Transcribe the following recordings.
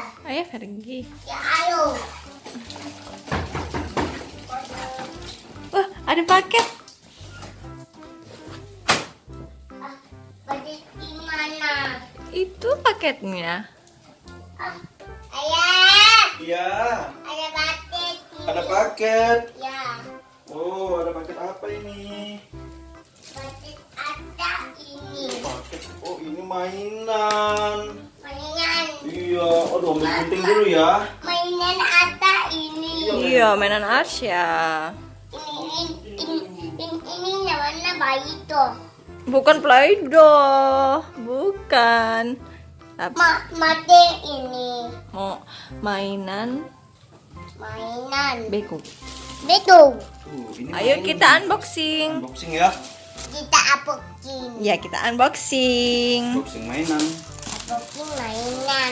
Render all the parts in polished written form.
Ayo pergi. Ya ayo. Wah, ada paket. Paket di mana? Itu paketnya. Ayah, Iya, ada paket. ada paket. Ya, Oh, ada paket apa ini? paket ada ini. Paket. Oh, ini mainan. Mainan. Iya, aduh ambil gunting dulu ya. Mainan ada ini. Iya, mainan Arsya. Ini namanya bayi tuh. Bukan Play-Doh, bukan. Tapi Mati ini. mau mainan Mainan. beko. Betul. Ini Ayo mainan. kita unboxing. Unboxing ya. Kita apokin. Ya, kita unboxing. Unboxing mainan. Apokin mainan.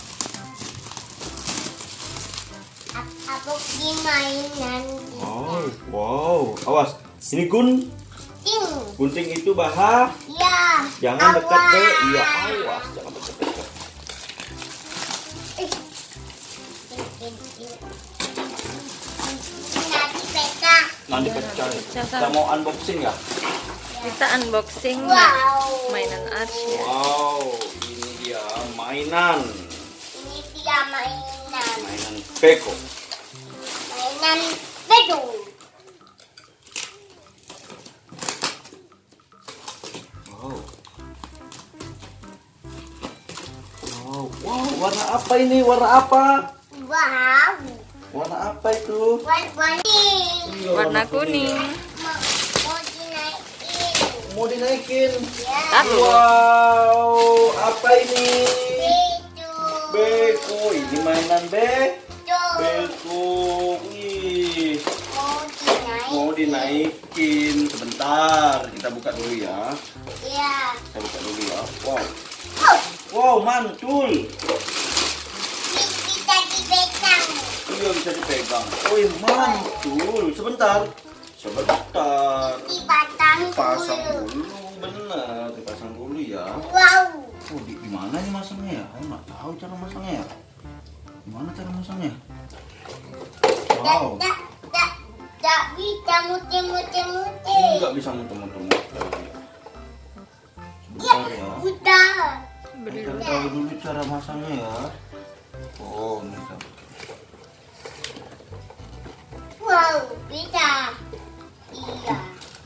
Apokin mainan. Oh, wow. Awas. Ini Ting. gunting itu bahaya. Ya. Jangan dekat ke. Awas. Iya, awas. Jangan dekat. Nanti peka. Nanti pecah. Kita mau unboxing ya. Kita unboxing Wow. mainan Arsya. Wow, ini dia mainan. Ini dia mainan. Mainan beko. Mainan betul. Wow. Wow, wow, warna apa ini? Warna apa? Wow. Warna apa itu? Warna Iya, Warna kuning. mau dinaikin. Mau dinaikin. Ya. Wow, apa ini? Itu. Beko. Ini mainan Itu. beko. Wih, Mau mau dinaikin. Sebentar, kita buka dulu ya. Ya. Kita buka dulu ya. Wow. Oh, Wow, mantul. bisa dipegang. Iya, bisa dipegang. Wih, mantul. Sebentar. Sebentar. Dipasang Pasang dulu. dulu, bener. Dipasang dulu ya. Wow. Oh, di mana nih masangnya ya? Aku nggak tahu cara masangnya ya. Gimana cara masangnya? Wow. Tak bisa muter-muter. Nggak bisa muter-muter. Ya, Sebentar ya. udah. Kita tahu dulu cara masangnya ya. Oh, ini bisa. Wow, bisa. Iya.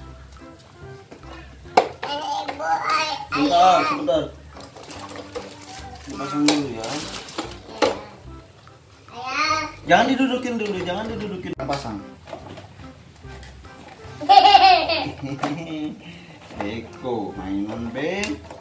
Sebentar, sebentar. Dipasang dulu ya. Ayah. Jangan didudukin dulu, jangan didudukin. Pasang. Beko, mainan beko.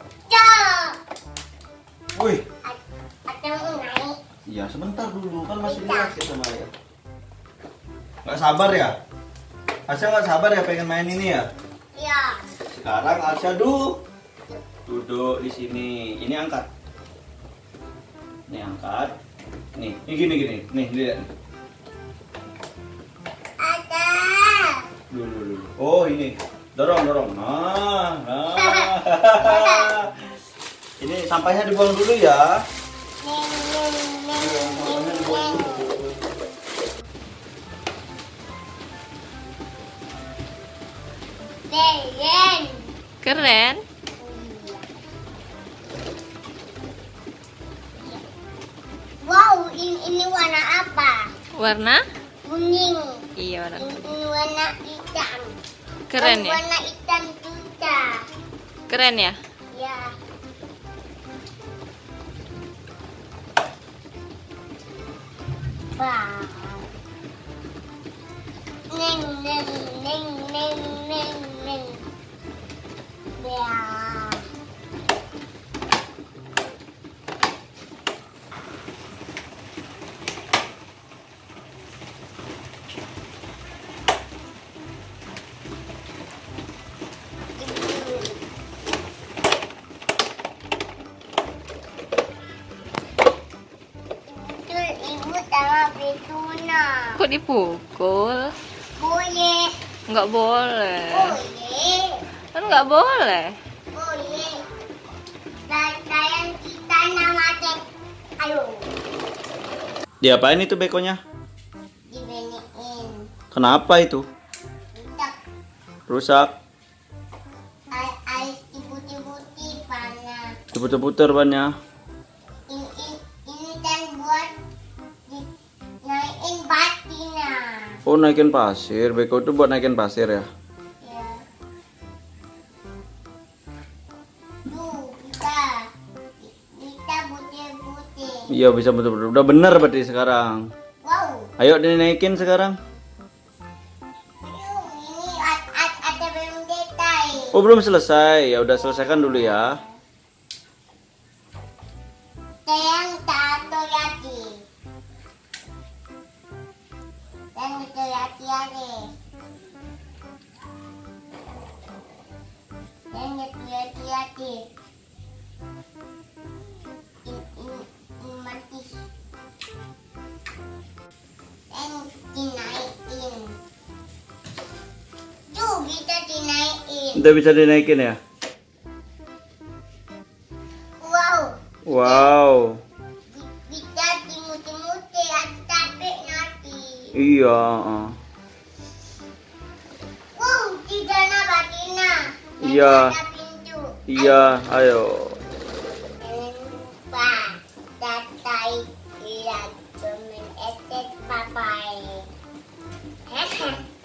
Wih, Atau naik. iya sebentar dulu kan masih lihat ya sama ya. Nggak sabar ya? Asya nggak sabar ya pengen main ini ya? Ya. Sekarang Asya duduk di sini. Ini angkat. Ini angkat. Nih, ini gini. Nih, lihat. Ada. Dulu. Oh, ini. Dorong. Nah. Ini sampahnya dibuang dulu ya. Keren. Keren. Wow, ini warna apa? Warna? Kuning. Iya, warna. Ini warna hitam. Keren ya? Warna hitam juga. Keren ya? Ya. Wow. Neng. Ya. Ibu sama Betuna. Kok dipukul? Boleh. Nggak boleh. Boleh. Kan nggak boleh. Boleh. Dan sayang kita nama Ayo. Diapain itu bekonya? Dibeniin. Kenapa itu? Udah Rusak? air putih-putih panas. Diputer-puter bannya. Ini kan buat naikin batina. Oh, naikin pasir. Beko itu buat naikin pasir ya? Ya. Tuh, kita putih-putih. Iya, bisa betul-betul. Udah bener berarti sekarang. Wow. Ayo dinaikin sekarang. Aduh, ini ada belum detail. Oh, belum selesai. Ya udah selesaikan dulu ya. Sayang takoyaki. Dan takoyaki ada. Dan takoyaki ada. Ini mati. Dan dinaikin. Tuh bisa dinaikin. Udah bisa dinaikin ya? Wow. Wow. Bisa dimute-mute ada capek nanti. Iya. Wow, di sana batina. Dan Iya. ada pintu. Iya, ayo. Lupa datai lihat temen etet papai.